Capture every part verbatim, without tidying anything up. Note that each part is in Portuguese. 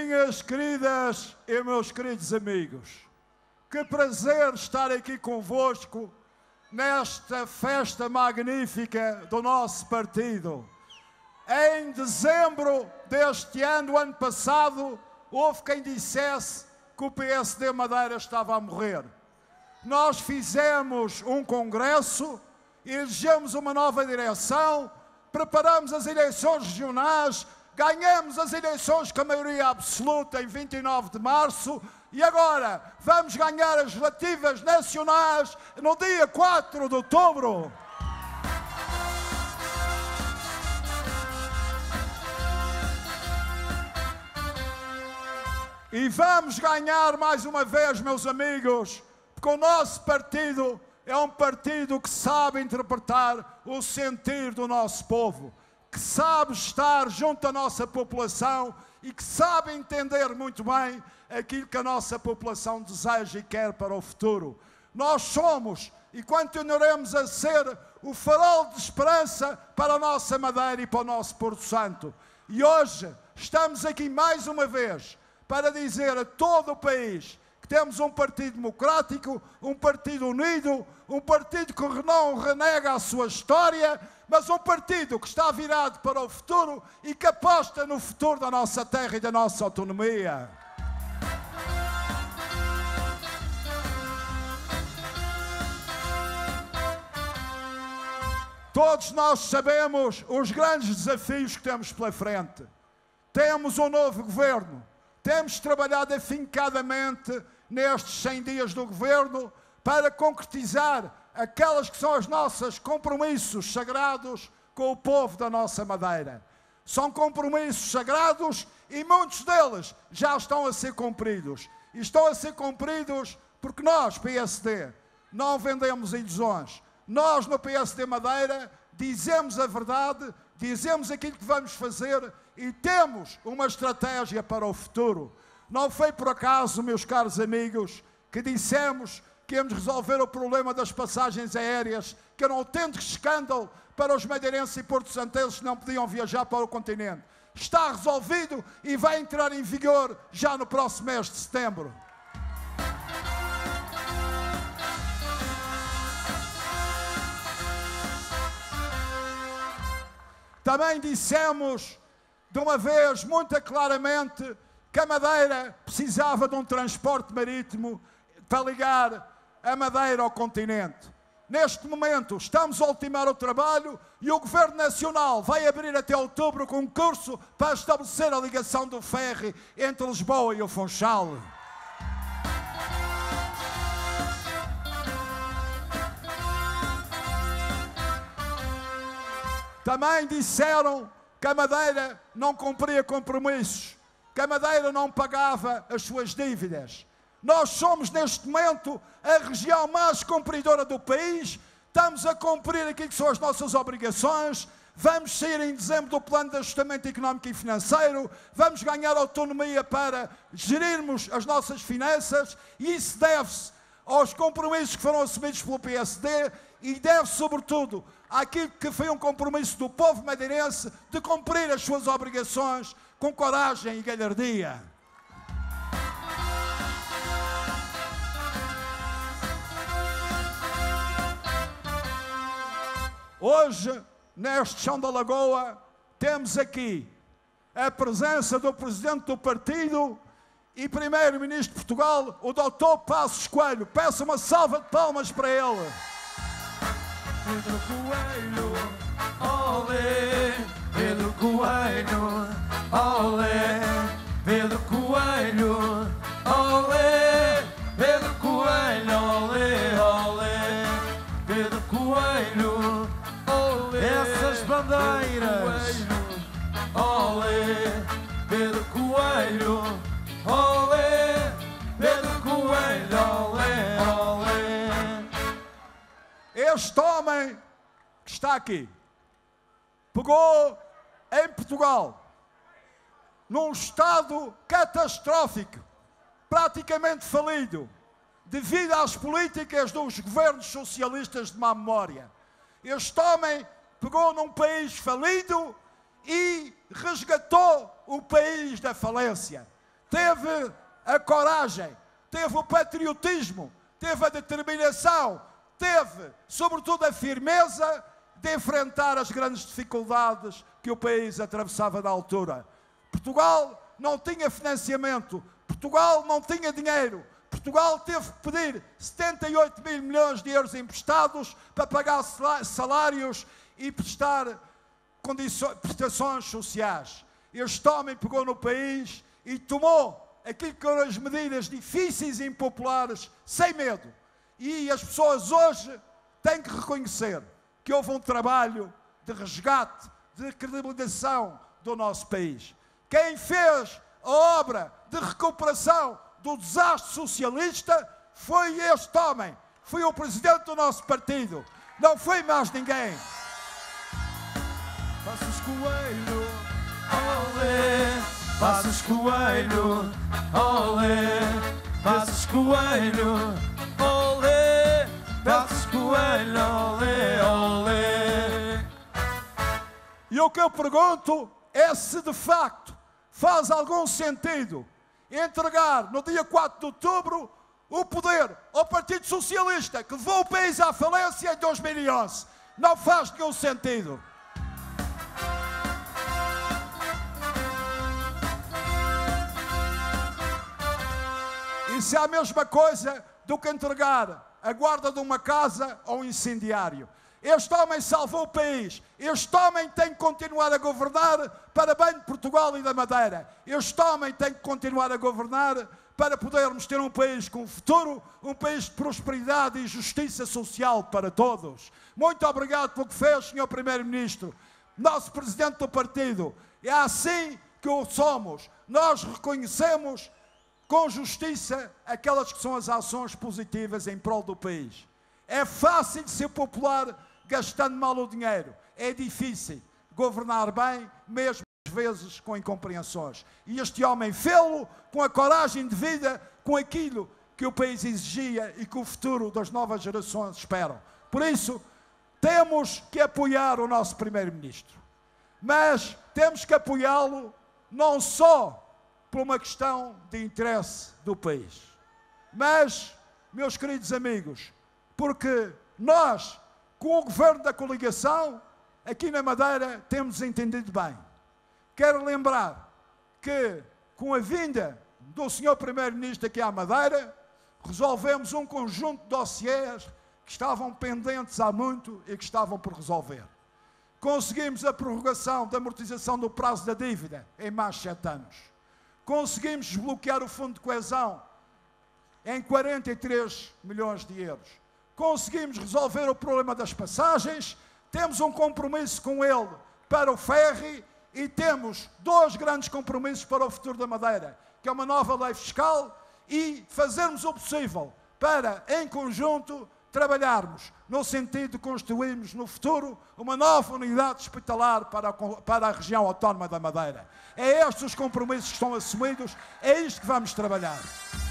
Minhas queridas e meus queridos amigos, que prazer estar aqui convosco nesta festa magnífica do nosso partido. Em dezembro deste ano, ano passado, houve quem dissesse que o P S D Madeira estava a morrer. Nós fizemos um congresso, elegemos uma nova direção, preparamos as eleições regionais, ganhamos as eleições com a maioria absoluta em vinte e nove de março e agora vamos ganhar as legislativas nacionais no dia quatro de outubro. E vamos ganhar mais uma vez, meus amigos, porque o nosso partido é um partido que sabe interpretar o sentir do nosso povo, que sabe estar junto à nossa população e que sabe entender muito bem aquilo que a nossa população deseja e quer para o futuro. Nós somos e continuaremos a ser o farol de esperança para a nossa Madeira e para o nosso Porto Santo. E hoje estamos aqui mais uma vez para dizer a todo o país que temos um partido democrático, um partido unido, um partido que não renega a sua história, mas um partido que está virado para o futuro e que aposta no futuro da nossa terra e da nossa autonomia. Todos nós sabemos os grandes desafios que temos pela frente. Temos um novo governo. Temos trabalhado afincadamente nestes cem dias do governo para concretizar aquelas que são os nossos compromissos sagrados com o povo da nossa Madeira. São compromissos sagrados e muitos deles já estão a ser cumpridos. E estão a ser cumpridos porque nós, P S D, não vendemos ilusões. Nós, no P S D Madeira, dizemos a verdade, dizemos aquilo que vamos fazer e temos uma estratégia para o futuro. Não foi por acaso, meus caros amigos, que dissemos que íamos resolver o problema das passagens aéreas, que era um autêntico escândalo para os madeirenses e porto-santenses que não podiam viajar para o continente. Está resolvido e vai entrar em vigor já no próximo mês de setembro. Também dissemos de uma vez, muito claramente, que a Madeira precisava de um transporte marítimo para ligar a Madeira ao continente. Neste momento estamos a ultimar o trabalho e o Governo Nacional vai abrir até outubro um concurso para estabelecer a ligação do ferry entre Lisboa e o Funchal. Também disseram que a Madeira não cumpria compromissos, que a Madeira não pagava as suas dívidas. Nós somos, neste momento, a região mais cumpridora do país, estamos a cumprir aquilo que são as nossas obrigações, vamos sair em dezembro do Plano de Ajustamento Económico e Financeiro, vamos ganhar autonomia para gerirmos as nossas finanças e isso deve-se aos compromissos que foram assumidos pelo P S D e deve-se, sobretudo, àquilo que foi um compromisso do povo madeirense de cumprir as suas obrigações com coragem e galhardia. Hoje, neste chão da Lagoa, temos aqui a presença do Presidente do Partido e Primeiro-Ministro de Portugal, o doutor Passos Coelho. Peço uma salva de palmas para ele. Pedro Coelho, olé, Pedro Coelho, olé, Pedro Coelho, olé, Pedro Coelho, olé, olé, Pedro Coelho, olé, essas bandeiras, olé, Pedro Coelho, olé, Pedro Coelho, olé, olé. Este homem que está aqui pegou em Portugal num estado catastrófico, praticamente falido, devido às políticas dos governos socialistas de má memória. Este homem pegou num país falido e resgatou o país da falência. teve a coragem, teve o patriotismo, teve a determinação, teve, sobretudo, a firmeza de enfrentar as grandes dificuldades que o país atravessava na altura. Portugal não tinha financiamento, Portugal não tinha dinheiro, Portugal teve que pedir setenta e oito mil milhões de euros emprestados para pagar salários e prestar prestações sociais. Este homem pegou no país e tomou aquilo que eram as medidas difíceis e impopulares, sem medo. E as pessoas hoje têm que reconhecer que houve um trabalho de resgate, de credibilização do nosso país. Quem fez a obra de recuperação do desastre socialista foi este homem, foi o presidente do nosso partido, não foi mais ninguém. Passos Coelho, olé, Passos Coelho, olé, Passos Coelho, olé, Passos Coelho, olé, olé. E o que eu pergunto é se de facto faz algum sentido entregar no dia quatro de outubro o poder ao Partido Socialista que levou o país à falência em dois mil e onze. Não faz nenhum sentido. Isso é a mesma coisa do que entregar a guarda de uma casa a um incendiário. Este homem salvou o país. Este homem tem que continuar a governar para bem de Portugal e da Madeira. Este homem tem que continuar a governar para podermos ter um país com futuro, um país de prosperidade e justiça social para todos. Muito obrigado pelo que fez, senhor Primeiro-Ministro, nosso Presidente do Partido. É assim que o somos. Nós reconhecemos com justiça aquelas que são as ações positivas em prol do país. É fácil de ser popular gastando mal o dinheiro. É difícil governar bem, mesmo às vezes com incompreensões. E este homem fê-lo com a coragem de vida, com aquilo que o país exigia e que o futuro das novas gerações esperam. Por isso, temos que apoiar o nosso Primeiro-Ministro. Mas temos que apoiá-lo não só por uma questão de interesse do país, mas, meus queridos amigos, porque nós, com o governo da coligação, aqui na Madeira, temos entendido bem. Quero lembrar que, com a vinda do senhor Primeiro-Ministro aqui à Madeira, resolvemos um conjunto de dossiês que estavam pendentes há muito e que estavam por resolver. Conseguimos a prorrogação da amortização do prazo da dívida em mais sete anos. Conseguimos desbloquear o Fundo de Coesão em quarenta e três milhões de euros. Conseguimos resolver o problema das passagens, temos um compromisso com ele para o ferry e temos dois grandes compromissos para o futuro da Madeira, que é uma nova lei fiscal e fazermos o possível para, em conjunto, trabalharmos no sentido de construirmos no futuro uma nova unidade hospitalar para a, para a região autónoma da Madeira. É estes os compromissos que estão assumidos, é isto que vamos trabalhar.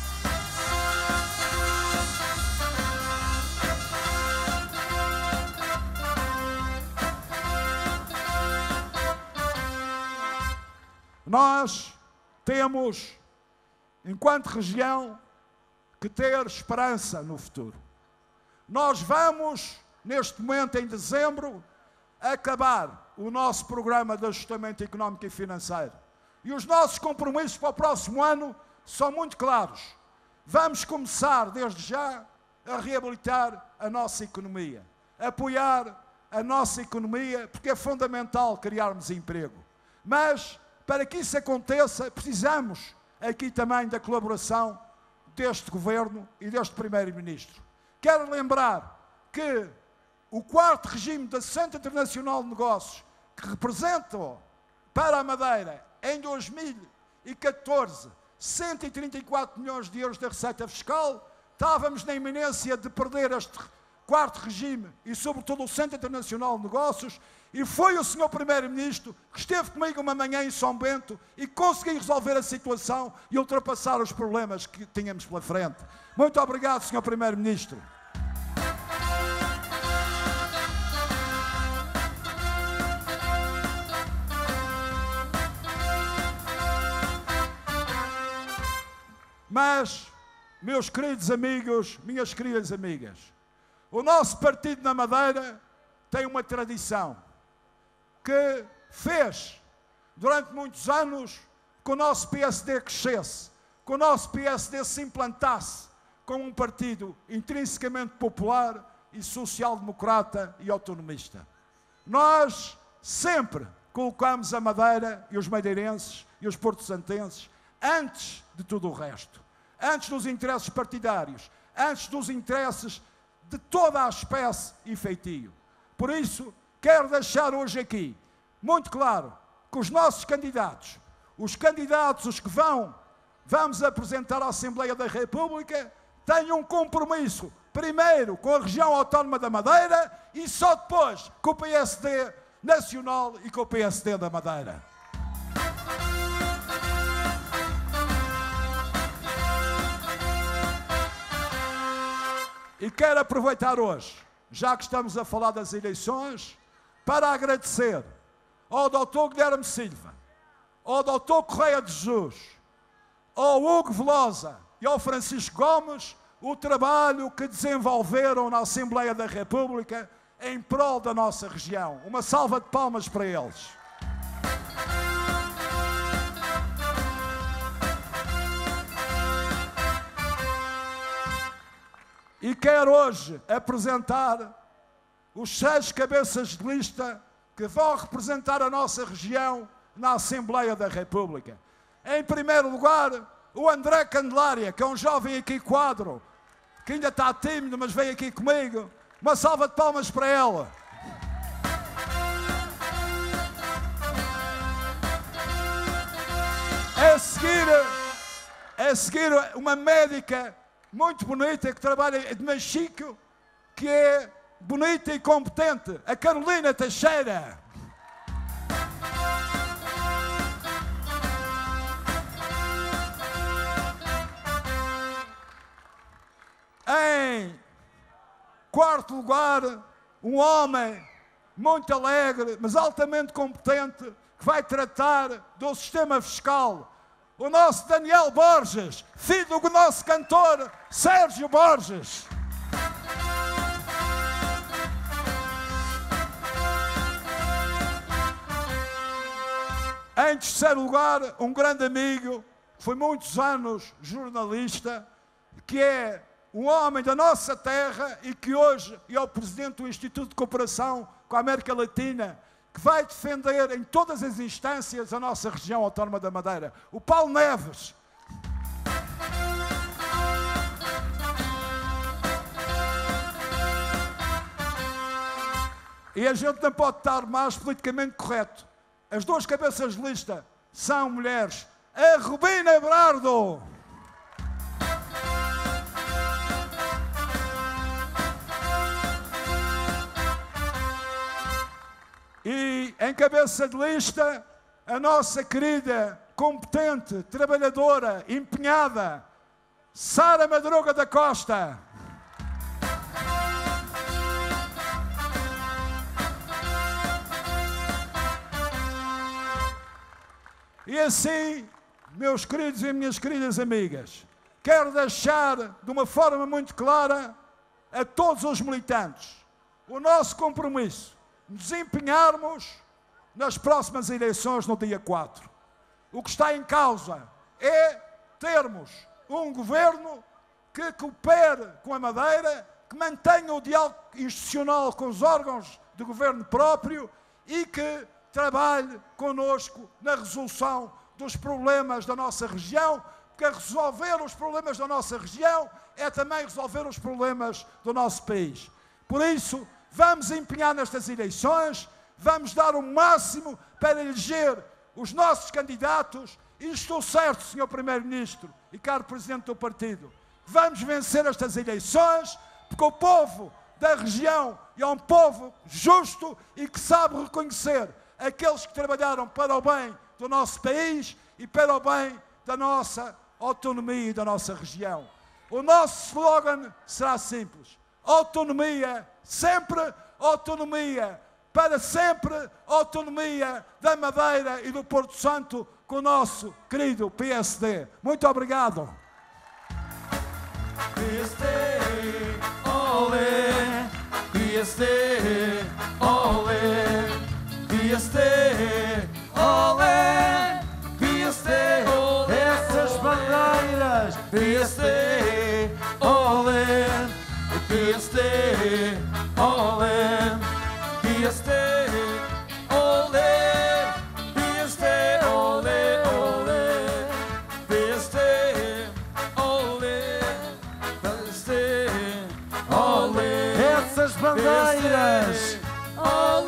Nós temos, enquanto região, que ter esperança no futuro. Nós vamos, neste momento, em dezembro, acabar o nosso programa de ajustamento económico e financeiro. E os nossos compromissos para o próximo ano são muito claros. Vamos começar, desde já, a reabilitar a nossa economia, apoiar a nossa economia, porque é fundamental criarmos emprego. Mas, para que isso aconteça, precisamos aqui também da colaboração deste Governo e deste Primeiro-Ministro. Quero lembrar que o quarto regime da Associação Internacional de Negócios, que representou para a Madeira, em dois mil e catorze, cento e trinta e quatro milhões de euros da receita fiscal, estávamos na iminência de perder este quarto regime e, sobretudo, o Centro Internacional de Negócios, e foi o senhor Primeiro-Ministro que esteve comigo uma manhã em São Bento e conseguiu resolver a situação e ultrapassar os problemas que tínhamos pela frente. Muito obrigado, senhor Primeiro-Ministro. Mas, meus queridos amigos, minhas queridas amigas, o nosso partido na Madeira tem uma tradição que fez, durante muitos anos, que o nosso P S D crescesse, que o nosso P S D se implantasse como um partido intrinsecamente popular e social-democrata e autonomista. Nós sempre colocamos a Madeira e os madeirenses e os porto-santenses antes de tudo o resto, antes dos interesses partidários, antes dos interesses de toda a espécie e feitio. Por isso, quero deixar hoje aqui muito claro que os nossos candidatos, os candidatos, os que vão, vamos apresentar à Assembleia da República, têm um compromisso, primeiro com a região autónoma da Madeira e só depois com o P S D nacional e com o P S D da Madeira. E quero aproveitar hoje, já que estamos a falar das eleições, para agradecer ao doutor Guilherme Silva, ao doutor Correia de Jesus, ao Hugo Velosa e ao Francisco Gomes o trabalho que desenvolveram na Assembleia da República em prol da nossa região. Uma salva de palmas para eles. E quero hoje apresentar os seis cabeças de lista que vão representar a nossa região na Assembleia da República. Em primeiro lugar, o André Candelária, que é um jovem aqui quadro, que ainda está tímido, mas veio aqui comigo. Uma salva de palmas para ela. A seguir, a seguir uma médica muito bonita que trabalha de Machico, que é bonita e competente, a Carolina Teixeira. Em quarto lugar, um homem muito alegre, mas altamente competente, que vai tratar do sistema fiscal. O nosso Daniel Borges, filho do nosso cantor Sérgio Borges. Em terceiro lugar, um grande amigo, foi muitos anos jornalista, que é um homem da nossa terra e que hoje é o presidente do Instituto de Cooperação com a América Latina, que vai defender em todas as instâncias a nossa região autónoma da Madeira, o Paulo Neves. E a gente não pode estar mais politicamente correto. As duas cabeças de lista são mulheres. A Rubina Brardo. E em cabeça de lista, a nossa querida, competente, trabalhadora, empenhada, Sara Madruga da Costa. E assim, meus queridos e minhas queridas amigas, quero deixar de uma forma muito clara a todos os militantes o nosso compromisso nos empenharmos nas próximas eleições no dia quatro. O que está em causa é termos um governo que coopere com a Madeira, que mantenha o diálogo institucional com os órgãos de governo próprio e que trabalhe connosco na resolução dos problemas da nossa região, porque resolver os problemas da nossa região é também resolver os problemas do nosso país. Por isso, vamos empenhar nestas eleições, vamos dar o máximo para eleger os nossos candidatos e estou certo, senhor Primeiro-Ministro e caro Presidente do Partido, vamos vencer estas eleições porque o povo da região é um povo justo e que sabe reconhecer aqueles que trabalharam para o bem do nosso país e para o bem da nossa autonomia e da nossa região. O nosso slogan será simples: autonomia sempre, autonomia para sempre, autonomia da Madeira e do Porto Santo com o nosso querido P S D. Muito obrigado. PST, olé, PST, olé, PST, olé, PST, olé, essas bandeiras, PST, olé, PST, olé, PST, olé, PST, olé, olé, PST, olé, PST, olé, essas bandeiras, olé.